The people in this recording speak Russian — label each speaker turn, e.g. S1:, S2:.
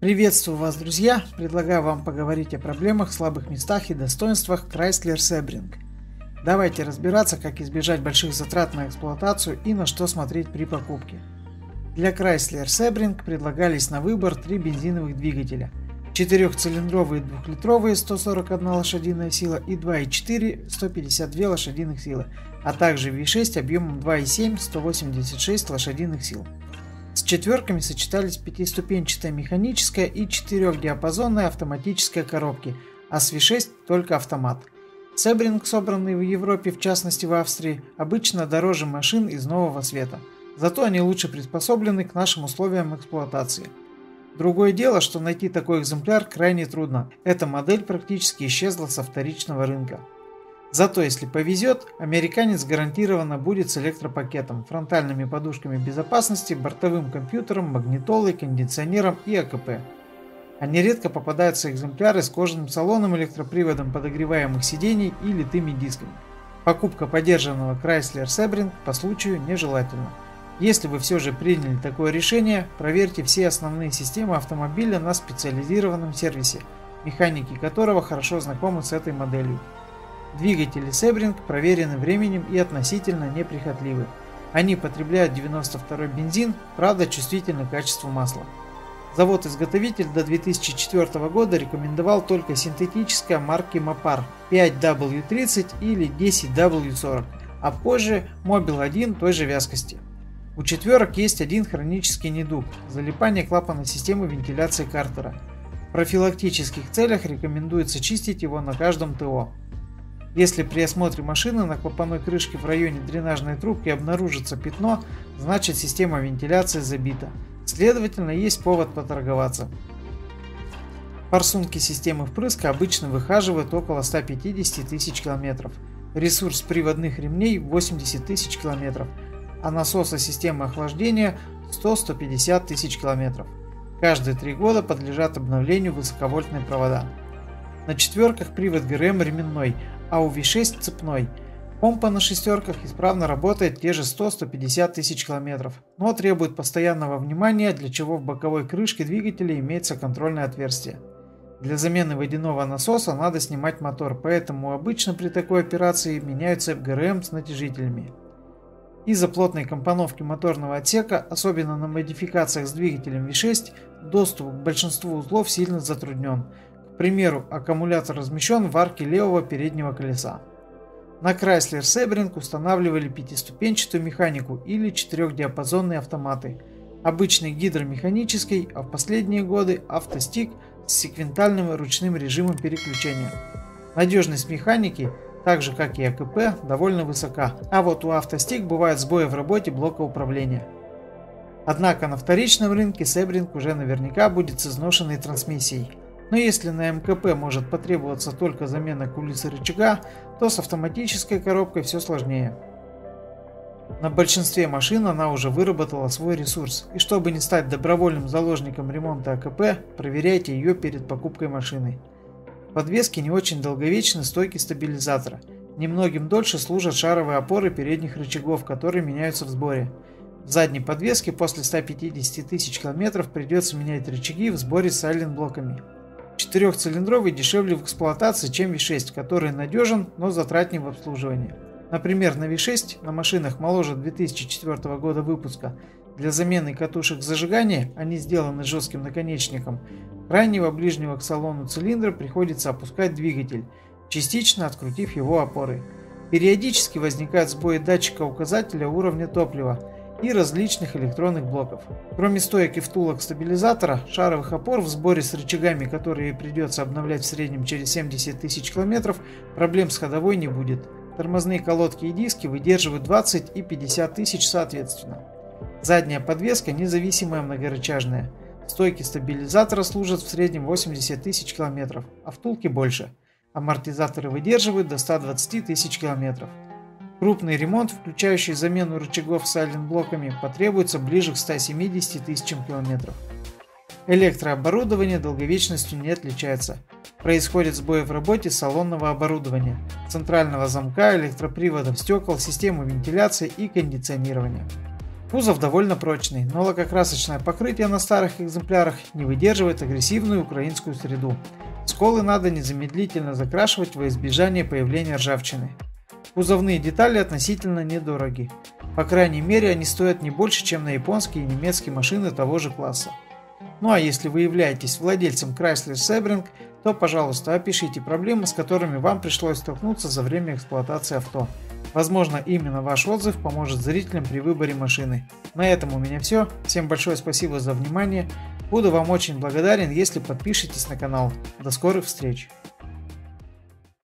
S1: Приветствую вас, друзья! Предлагаю вам поговорить о проблемах, слабых местах и достоинствах Chrysler Sebring. Давайте разбираться, как избежать больших затрат на эксплуатацию и на что смотреть при покупке. Для Chrysler Sebring предлагались на выбор 3 бензиновых двигателя: 4-цилиндровые 2-литровые 141 лошадиная сила и 2.4 152 лошадиных силы, а также V6 объемом 2.7 186 лошадиных сил. С четверками сочетались 5-ступенчатая механическая и 4-диапазонная автоматическая коробки, а с V6 только автомат. Sebring, собранные в Европе, в частности в Австрии, обычно дороже машин из нового света, зато они лучше приспособлены к нашим условиям эксплуатации. Другое дело, что найти такой экземпляр крайне трудно, эта модель практически исчезла со вторичного рынка. Зато если повезет, американец гарантированно будет с электропакетом, фронтальными подушками безопасности, бортовым компьютером, магнитолой, кондиционером и АКП. А нередко попадаются экземпляры с кожаным салоном, электроприводом подогреваемых сидений и литыми дисками. Покупка подержанного Chrysler Sebring по случаю нежелательна. Если вы все же приняли такое решение, проверьте все основные системы автомобиля на специализированном сервисе, механики которого хорошо знакомы с этой моделью. Двигатели Sebring проверены временем и относительно неприхотливы. Они потребляют 92-й бензин, правда чувствительны к качеству масла. Завод-изготовитель до 2004 года рекомендовал только синтетическое марки Mopar 5W30 или 10W40, а позже Mobil 1 той же вязкости. У четверок есть один хронический недуг – залипание клапана системы вентиляции картера. В профилактических целях рекомендуется чистить его на каждом ТО. Если при осмотре машины на клапанной крышке в районе дренажной трубки обнаружится пятно, значит система вентиляции забита. Следовательно, есть повод поторговаться. Форсунки системы впрыска обычно выхаживают около 150 тысяч километров. Ресурс приводных ремней 80 тысяч километров, а насоса системы охлаждения 100-150 тысяч километров. Каждые 3 года подлежат обновлению высоковольтные провода. На четверках привод ГРМ ременной, а у V6 цепной. Помпа на шестерках исправно работает те же 100-150 тысяч километров, но требует постоянного внимания, для чего в боковой крышке двигателя имеется контрольное отверстие. Для замены водяного насоса надо снимать мотор, поэтому обычно при такой операции меняют цепь ГРМ с натяжителями. Из-за плотной компоновки моторного отсека, особенно на модификациях с двигателем V6, доступ к большинству узлов сильно затруднен. К примеру, аккумулятор размещен в арке левого переднего колеса. На Chrysler Sebring устанавливали 5-ступенчатую механику или 4-диапазонные автоматы, обычный гидромеханический, а в последние годы автостик с секвентальным ручным режимом переключения. Надежность механики, так же как и АКП, довольно высока, а вот у автостик бывают сбои в работе блока управления. Однако на вторичном рынке Sebring уже наверняка будет с изношенной трансмиссией. Но если на МКП может потребоваться только замена кулисы рычага, то с автоматической коробкой все сложнее. На большинстве машин она уже выработала свой ресурс, и чтобы не стать добровольным заложником ремонта АКП, проверяйте ее перед покупкой машины. В подвеске не очень долговечны стойки стабилизатора, немногим дольше служат шаровые опоры передних рычагов, которые меняются в сборе. В задней подвеске после 150 тысяч километров придется менять рычаги в сборе с сайлент-блоками. 4-цилиндровый дешевле в эксплуатации, чем V6, который надежен, но затратнее в обслуживании. Например, на V6 на машинах моложе 2004 года выпуска для замены катушек зажигания, они сделаны жестким наконечником, крайнего ближнего к салону цилиндра приходится опускать двигатель, частично открутив его опоры. Периодически возникают сбои датчика указателя уровня топлива и различных электронных блоков. Кроме стоек и втулок стабилизатора, шаровых опор в сборе с рычагами, которые придется обновлять в среднем через 70 тысяч километров, проблем с ходовой не будет. Тормозные колодки и диски выдерживают 20 и 50 тысяч соответственно. Задняя подвеска независимая многорычажная. Стойки стабилизатора служат в среднем 80 тысяч километров, а втулки больше. Амортизаторы выдерживают до 120 тысяч километров. Крупный ремонт, включающий замену рычагов с сайлент-блоками, потребуется ближе к 170 тысячам километров. Электрооборудование долговечностью не отличается. Происходят сбои в работе салонного оборудования, центрального замка, электроприводов, стекол, системы вентиляции и кондиционирования. Кузов довольно прочный, но лакокрасочное покрытие на старых экземплярах не выдерживает агрессивную украинскую среду. Сколы надо незамедлительно закрашивать во избежание появления ржавчины. Кузовные детали относительно недороги. По крайней мере, они стоят не больше, чем на японские и немецкие машины того же класса. Ну а если вы являетесь владельцем Chrysler Sebring, то, пожалуйста, опишите проблемы, с которыми вам пришлось столкнуться за время эксплуатации авто. Возможно, именно ваш отзыв поможет зрителям при выборе машины. На этом у меня все. Всем большое спасибо за внимание. Буду вам очень благодарен, если подпишетесь на канал. До скорых встреч!